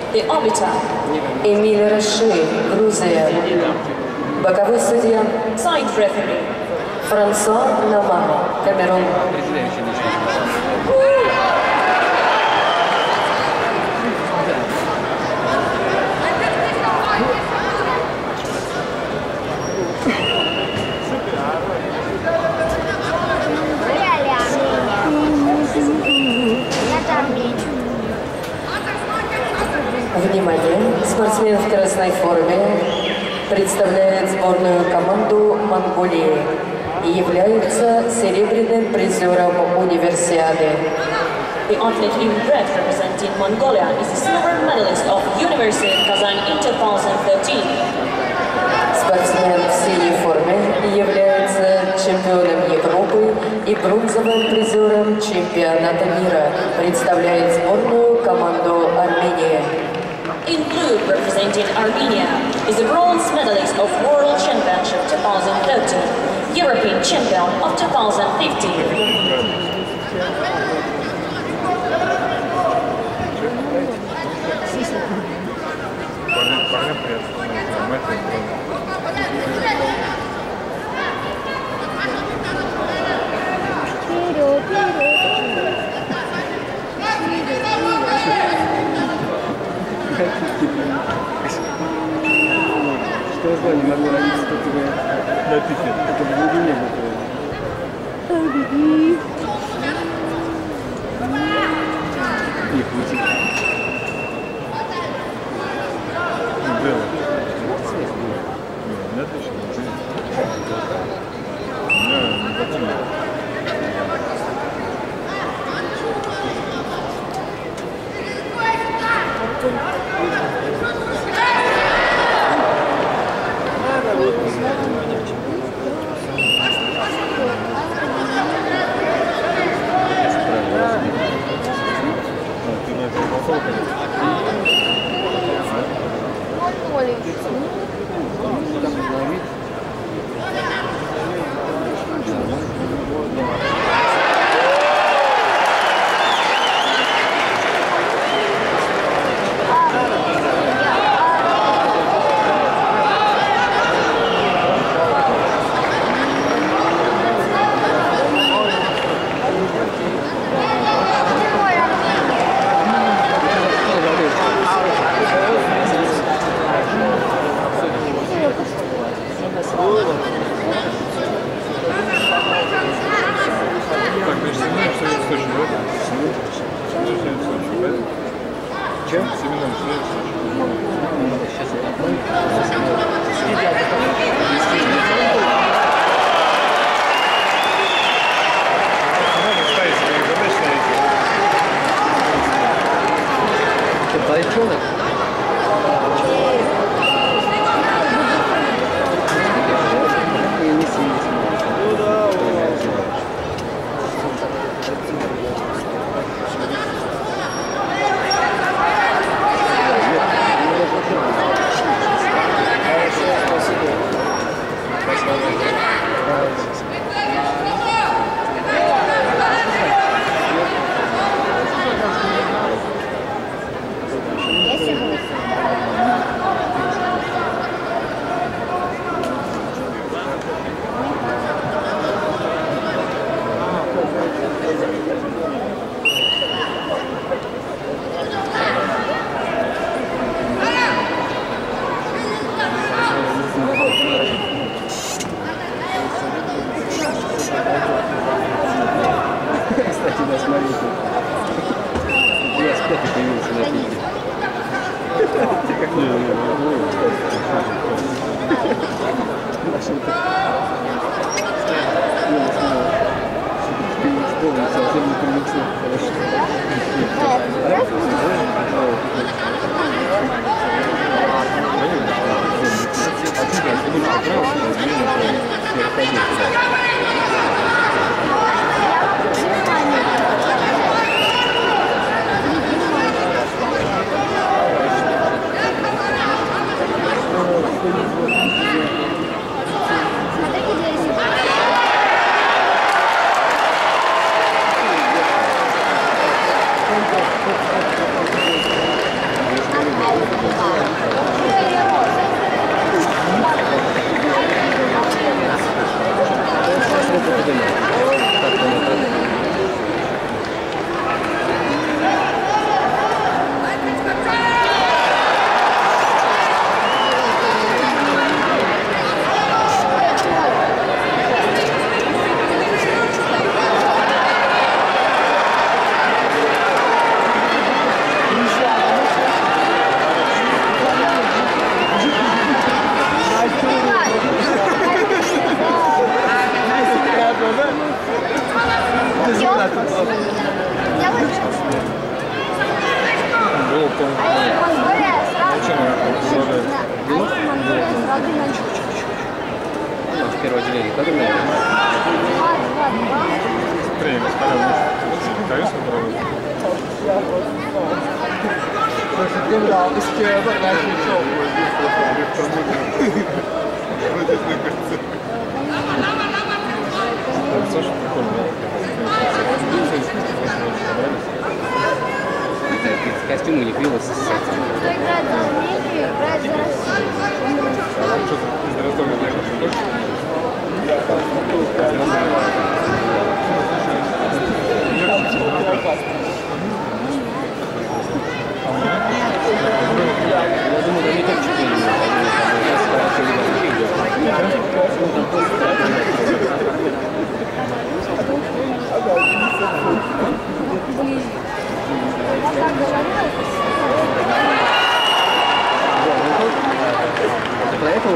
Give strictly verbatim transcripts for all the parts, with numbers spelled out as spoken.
The arbiter. Эмиль Раши, Грузия. Боковой судья. Side referee. Франсуа Нама, Камерун. Внимание! Спортсмен в красной форме представляет сборную команду Монголии и является серебряным призером универсиады. The athlete in red representing Mongolia is the silver medalist of University of Kazan in two thousand thirteen. Спортсмен в синей форме является чемпионом Европы и бронзовым призером чемпионата мира. Представляет сборную команду Армении. In blue, representing Armenia, is the bronze medalist of World Championship twenty thirteen, European Champion of two thousand fifteen. Что зло не могло родиться, то тебе написано. Это в глубине будет. И пути. Было. Не отлично. Не, не хотим. В первое отделение, как это? Тренер, господин, конечно, здорово. Слушай, прикольно. Костюм у них вилла с Кто играет за Армению, играет за Россию. А что-то из Ростова не Я думаю, там не только четыре минуты, Поэтому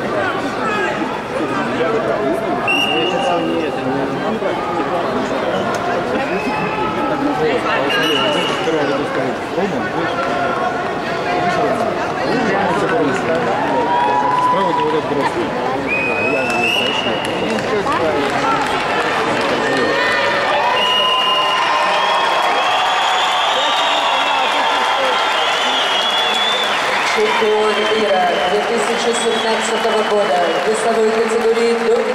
справа говорят взрослые. Чемпион мира две тысячи семнадцатого года в весовой категории до